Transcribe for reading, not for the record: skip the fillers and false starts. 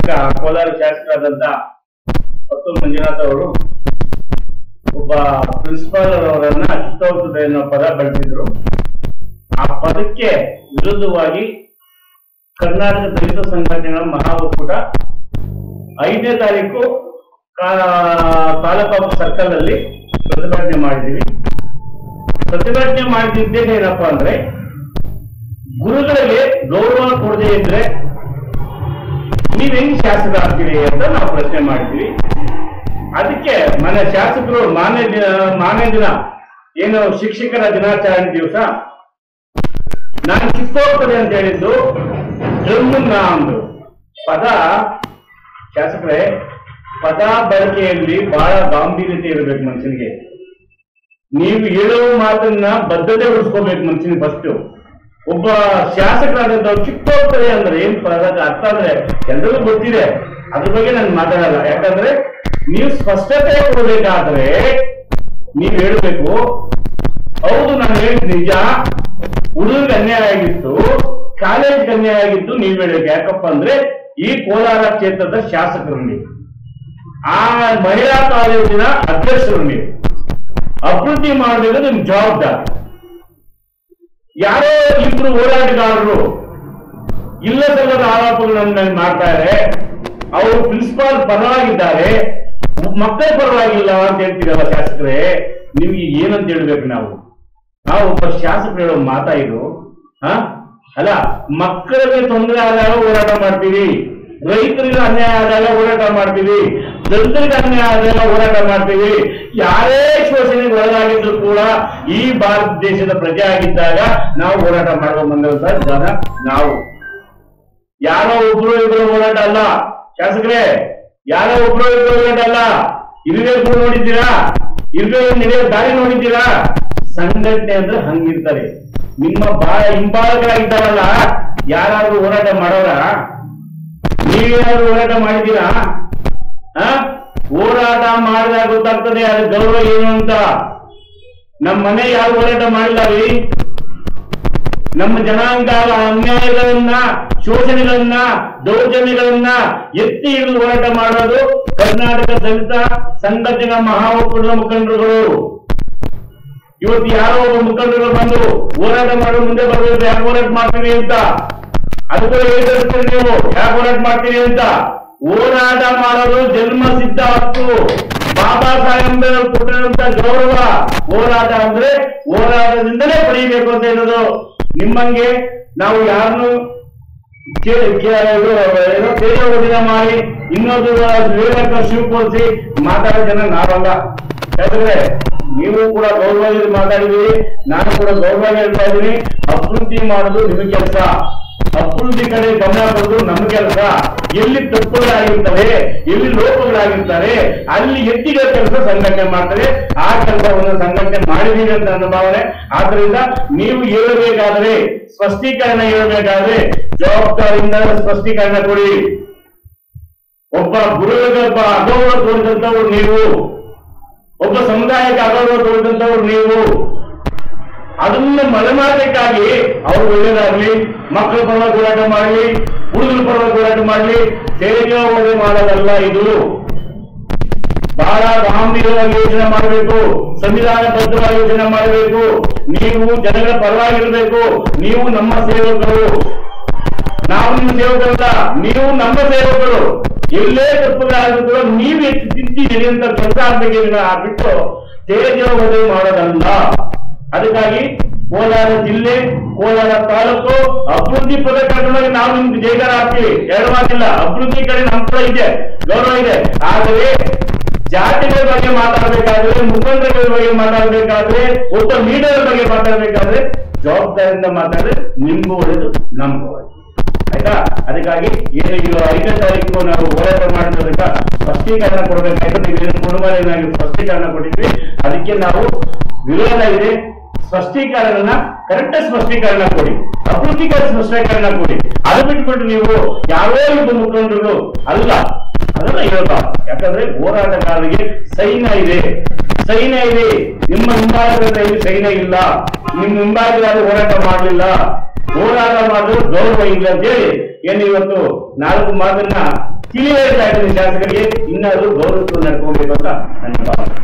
ಕೋಲಾರ ಶಾಸಕರಾದಂತ ಪತ್ತೂರು ಮಂಜುನಾಥ್ ಅವರು ಒಬ್ಬ ಪ್ರಿನ್ಸಿಪಾಲ್ ಅವರನ್ನ ಕಿತ್ತೋಗ್ತದೆ ಅನ್ನೋ ಪದ ಬಳಸಿದ್ರು. ಆ ಪದಕ್ಕೆ ವಿರುದ್ಧವಾಗಿ ಕರ್ನಾಟಕ ದಲಿತ ಸಂಘಟನೆಗಳ ಮಹಾ ಒಕ್ಕೂಟ 5ನೇ ತಾರೀಕು ತಾಲೂಕು ಸರ್ಕಲ್ ಅಲ್ಲಿ ಪ್ರತಿಭಟನೆ ಮಾಡಿದೀವಿ. ಪ್ರತಿಭಟನೆ ಮಾಡಿದ್ದೇನೆ ಏನಪ್ಪಾ ಅಂದ್ರೆ, ಗುರುಗಳಿಗೆ ಗೌರವ ಕೊಡದೇ ಇದ್ರೆ ನೀವ್ ಹೆಂಗ್ ಶಾಸಕರಾಗ್ತೀರಿ ಅಂತ ನಾವು ಪ್ರಶ್ನೆ ಮಾಡಿದ್ವಿ. ಅದಕ್ಕೆ ಮನೆ ಶಾಸಕರು ಮಾನ್ಯ ದಿನ ಏನು ಶಿಕ್ಷಕರ ದಿನಾಚರಣೆ ದಿವಸ ನಾನು ಕಿತ್ತೋಗ್ತದೆ ಅಂತ ಹೇಳಿದ್ದು ಡ್ರಮ್ಮನ್ನ ಅಂದ್ರು. ಪದ ಶಾಸಕರೇ, ಪದ ಬಳಕೆಯಲ್ಲಿ ಬಹಳ ಗಾಂಭೀರ್ಯತೆ ಇರಬೇಕು ಮನುಷ್ಯನಿಗೆ. ನೀವು ಹೇಳುವ ಮಾತನ್ನ ಬದ್ಧತೆ ಉಳಿಸ್ಕೋಬೇಕು ಮನುಷ್ಯನಿಗೆ. ಫಸ್ಟ್ ಒಬ್ಬ ಶಾಸಕರಾದಂಥವ್ರು ಕಿತ್ತೋಗ್ತದೆ ಅಂದ್ರೆ ಏನ್ ಪದಕ್ಕೆ ಅರ್ಥ ಅಂದ್ರೆ ಎಲ್ಲರಿಗೂ ಗೊತ್ತಿದೆ. ಅದ್ರ ಬಗ್ಗೆ ನಾನು ಮಾತಾಡಲ್ಲ. ಯಾಕಂದ್ರೆ ನೀವು ಸ್ಪಷ್ಟತೆ ಕೊಡಬೇಕಾದ್ರೆ ನೀವ್ ಹೇಳ್ಬೇಕು, ಹೌದು ನಾನು ಹೇಳಿದ್ ನಿಜ, ಹುಡುಗರಿಗೆ ಅನ್ಯಾಯ ಆಗಿತ್ತು, ಕಾಲೇಜ್ಗೆ ಅನ್ಯಾಯ ಆಗಿತ್ತು ನೀವ್ ಹೇಳ್ಬೇಕು. ಯಾಕಪ್ಪ ಅಂದ್ರೆ ಈ ಕೋಲಾರ ಕ್ಷೇತ್ರದ ಶಾಸಕರು ನೀವು, ಆ ಮಹಿಳಾ ಕಾಲೇಜಿನ ಅಧ್ಯಕ್ಷರು ನೀವು, ಅಭಿವೃದ್ಧಿ ಮಾಡಬೇಕು ನಿಮ್ ಜವಾಬ್ದಾರಿ. ಯಾರೋ ಇಬ್ರು ಹೋರಾಟಗಾರರು ಇಲ್ಲ ಸಲ್ಲದ ಆರೋಪಗಳನ್ನು ಮಾಡ್ತಾರೆ. ಅವರು ಪ್ರಿನ್ಸಿಪಾಲ್ ಪರವಾಗಿದ್ದಾರೆ, ಮಕ್ಕಳ ಪರವಾಗಿಲ್ಲ ಅಂತ ಹೇಳ್ತೀರಲ್ಲ ಶಾಸಕರೇ, ನಿಮ್ಗೆ ಏನಂತ ಹೇಳ್ಬೇಕು? ನಾವು ಒಬ್ಬ ಶಾಸಕರು ಹೇಳೋ ಮಾತಾ ಇದು? ಅಲ್ಲ, ಮಕ್ಕಳಿಗೆ ತೊಂದರೆ ಆದಾಗ ಹೋರಾಟ ಮಾಡ್ತೀವಿ, ರೈತರಿಗೆ ಅನ್ಯಾಯ ಆದಾಗ ಹೋರಾಟ ಮಾಡ್ತೀವಿ, ದಲಿತರಿಗೆ ಅನ್ಯಾಯ ಆದಾಗ ಹೋರಾಟ ಮಾಡ್ತೀವಿ. ಯಾರೇ ಶೋಷಣೆಗೆ ಒಳಗಾಗಿದ್ರು ಕೂಡ ಈ ಭಾರತ ದೇಶದ ಪ್ರಜೆ ಆಗಿದ್ದಾಗ ನಾವು ಹೋರಾಟ ಮಾಡುವ ಬಂದಂತ ಜನ ನಾವು. ಯಾರೋ ಒಬ್ರು ಇಬ್ಬರು ಹೋರಾಟ ಅಲ್ಲ ಶಾಸಕರೇ, ಯಾರೋ ಒಬ್ರು ಇಬ್ಬರು ಹೋರಾಟ ಅಲ್ಲ. ಇರುವೆ ನೋಡಿದ್ದೀರಾ? ಇರುವೆ ನಡೆಯೋ ದಾರಿ ನೋಡಿದ್ದೀರಾ? ಸಂಘಟನೆ ಅಂದ್ರೆ ಹಂಗಿರ್ತಾರೆ. ನಿಮ್ಮ ಹಿಂಬಾಲಕರಾಗಿದ್ದಾರಲ್ಲ, ಯಾರಾದ್ರೂ ಹೋರಾಟ ಮಾಡೋರ? ನೀವೇನಾದ್ರೂ ಹೋರಾಟ ಮಾಡಿದ್ದೀರಾ? ಹೋರಾಟ ಮಾಡಿದಾಗ ಗೊತ್ತಾಗ್ತದೆ ಅದ್ರ ಗೌರವ ಏನು ಅಂತ. ನಮ್ಮ ಮನೆ ಯಾರು ಹೋರಾಟ ಮಾಡಿಲ್ಲ ರೀ. ನಮ್ಮ ಜನಾಂಗ ಅನ್ಯಾಯಗಳನ್ನ, ಶೋಷಣೆಗಳನ್ನ, ದೌರ್ಜನ್ಯಗಳನ್ನ ಎತ್ತಿ ಹಿಡಿದು ಹೋರಾಟ ಮಾಡೋದು ಕರ್ನಾಟಕ ದಲಿತ ಸಂಘಟನೆಗಳ ಮಹಾ ಒಕ್ಕೂಟದ ಮುಖಂಡರುಗಳು. ಇವತ್ತು ಯಾರೋ ಒಬ್ಬ ಮುಖಂಡರುಗಳು ಬಂದು ಹೋರಾಟ ಮಾಡೋ ಮುಂದೆ ಬರಬೇಕು, ಯಾಕೆ ಹೋರಾಟ ಮಾಡ್ತೀವಿ ಅಂತ. ಅದಕ್ಕೂ ಹೇಳ್ತಾರೆ ನೀವು ಯಾಕೆ ಹೋರಾಟ ಮಾಡ್ತೀರಿ ಅಂತ. ಹೋರಾಟ ಮಾಡೋದು ಜನ್ಮ ಸಿದ್ಧ ಹಕ್ಕು, ಬಾಬಾ ಸಾಹೇಬ್ ಅಂಬೇಡ್ಕರ್ ಕೊಟ್ಟಿರುವಂತ ಗೌರವ. ಹೋರಾಟ ಅಂದ್ರೆ ಹೋರಾಟದಿಂದಲೇ ಪಡೆಯಬೇಕು ಅಂತ ಹೇಳೋದು. ನಿಮ್ಮಂಗೆ ನಾವು ಯಾರನ್ನು ತೇಜೋವಧಿನ ಮಾಡಿ ಇನ್ನೊಂದು ವಿವೇಕ ಶಿವಕೋಸಿ ಮಾತಾಡೋ ಜನ ನಾವಲ್ಲ. ಯಾಕಂದ್ರೆ ನೀವು ಕೂಡ ಗೌರವವಾಗಿ ಮಾತಾಡಿದೀವಿ, ನಾನು ಕೂಡ ಗೌರವವಾಗಿ ಹೇಳ್ತಾ ಇದ್ದೀನಿ. ಅಭಿವೃದ್ಧಿ ಮಾಡೋದು ನಿಮ್ಮ ಕೆಲಸ, ಅಭಿವೃದ್ಧಿ ಕಡೆ ಗಮನ ಕೊಡೋದು ನಮ್ಮ ಕೆಲಸ. ಎಲ್ಲಿ ತಪ್ಪುಗಳಾಗಿರ್ತವೆ, ಎಲ್ಲಿ ಲೋಪಗಳಾಗಿರ್ತಾರೆ ಅಲ್ಲಿ ಎತ್ತಿದ ಕೆಲಸ ಸಂಘಟನೆ ಮಾಡ್ತಾರೆ. ಆ ಕೆಲಸವನ್ನು ಸಂಘಟನೆ ಮಾಡಿದೀವಿ ಅಂತ ನನ್ನ ಭಾವನೆ. ಆದ್ರಿಂದ ನೀವು ಹೇಳಬೇಕಾದ್ರೆ, ಸ್ಪಷ್ಟೀಕರಣ ಹೇಳಬೇಕಾದ್ರೆ ಜವಾಬ್ದಾರಿಯಿಂದ ಸ್ಪಷ್ಟೀಕರಣ ಕೊಡಿ. ಒಬ್ಬ ಗುರುವಿಗೆ ಒಬ್ಬ ಅಗೌರವ ತೋರಿದಂತವ್ರು ನೀವು, ಒಬ್ಬ ಸಮುದಾಯಕ್ಕೆ ಅಗೌರವ ತೋರಿದಂತವ್ರು ನೀವು. ಅದನ್ನ ಮರೆಮಾಡಬೇಕಾಗಿ ಅವ್ರು ಒಳ್ಳೇದಾಗ್ಲಿ, ಮಕ್ಕಳ ಪರವಾಗಿ ಹೋರಾಟ ಮಾಡಲಿ, ಹುಡುಗರ ಪರವಾಗಿ ಹೋರಾಟ ಮಾಡಲಿ, ತೆರಿಗೆ ಮಾಡೋದಲ್ಲ ಇದು. ಬಹಳ ಗಾಂಭೀರ್ಯವಾಗಿ ಯೋಚನೆ ಮಾಡಬೇಕು, ಸಂವಿಧಾನ ಬದ್ಧವಾಗಿ ಯೋಚನೆ ಮಾಡಬೇಕು. ನೀವು ಜನಗಳ ಪರವಾಗಿರ್ಬೇಕು. ನೀವು ನಮ್ಮ ಸೇವಕರು, ನಾವು ನಿಮ್ಮ ಸೇವಕರಲ್ಲ, ನೀವು ನಮ್ಮ ಸೇವಕರು. ಎಲ್ಲೇ ತಪ್ಪುಗಳಾದ್ರೂ ಕೂಡ ನೀವು ಹೆಚ್ಚು ತಿಂತಿದ್ದೀರಿ ಅಂತ ಕೆಲಸ ಬಿಟ್ಟು ತೇಜೋವಧೆ ಮಾಡೋದಲ್ಲ. ಅದಕ್ಕಾಗಿ ಕೋಲಾರ ಜಿಲ್ಲೆ, ಕೋಲಾರ ತಾಲೂಕು ಅಭಿವೃದ್ಧಿ ಪದ ಕಟ್ಟಡವಾಗಿ ನಾವು ನಿಮ್ಗೆ ಜೈಗಾರ ಹಾಕ್ತೀವಿ, ಎರಡು ಮಾತಿಲ್ಲ. ಅಭಿವೃದ್ಧಿ ಕಡೆ ನಮ್ಮ ಕೂಡ ಇದೆ, ಗೌರವ ಇದೆ. ಆದರೆ ಜಾತಿಗಳ ಬಗ್ಗೆ ಮಾತಾಡಬೇಕಾದ್ರೆ, ಮುಖಂಡಗಳ ಬಗ್ಗೆ ಮಾತಾಡಬೇಕಾದ್ರೆ, ಒಬ್ಬ ಲೀಡರ್ ಬಗ್ಗೆ ಮಾತಾಡಬೇಕಾದ್ರೆ ಜವಾಬ್ದಾರಿಯಿಂದ ಮಾತಾಡಿದ್ರೆ ನಿಮ್ಗೂ ಒಳ್ಳೇದು, ನಮ್ಗೂ ಒಳ್ಳೇದು. ಆಯ್ತಾ? ಅದಕ್ಕಾಗಿ ಏನು ಈಗ 5ನೇ ತಾರೀಕು ನಾವು ಹೋರಾಟ ಮಾಡಿರೋದಕ್ಕ ಸ್ಪಷ್ಟೀಕರಣ ಕೊಡಬೇಕಾಯ್ತು. ನೀವೇನು ಕುಟುಂಬನಾಗಿ ಸ್ಪಷ್ಟೀಕರಣ ಕೊಟ್ಟಿದ್ವಿ, ಅದಕ್ಕೆ ನಾವು ವಿರೋಧ ಇದೆ. ಸ್ಪಷ್ಟೀಕರಣ ಕರೆಕ್ಟ್ ಸ್ಪಷ್ಟೀಕರಣ ಕೊಡಿ, ಅಭಿವೃದ್ಧಿಗೆ ಸ್ಪಷ್ಟೀಕರಣ ಕೊಡಿ. ಅದು ಬಿಟ್ಬಿಟ್ಟು ನೀವು ಯಾರೋ ಇಬ್ಬರು ಮುಖಂಡರು ಅಲ್ಲ, ಅದನ್ನ ಹೇಳ್ಬಾರ್ದು. ಯಾಕಂದ್ರೆ ಹೋರಾಟಗಾರರಿಗೆ ಸೈನ್ಯ ಇದೆ. ನಿಮ್ಮ ಹಿಂಬಾಲಕರ ಸೈನ್ಯ ಇಲ್ಲ. ನಿಮ್ಮ ಹಿಂಬಾಲಕರಾದ ಹೋರಾಟ ಮಾಡಲಿಲ್ಲ, ಹೋರಾಟ ಮಾಡೋದು ಗೌರವ ಇಲ್ಲ ಅಂತ ಹೇಳಿ ಏನು ಇವತ್ತು 4 ಮಾತನ್ನ ತಿಳಿ ಹೇಳ್ತಾ ಇದ್ದೀನಿ ಶಾಸಕರಿಗೆ, ಇನ್ನಾದ್ರೂ ಗೌರವವನ್ನು ನಡ್ಕೋಬೇಕು ಅಂತ ನನ್ನ ಭಾವನೆ.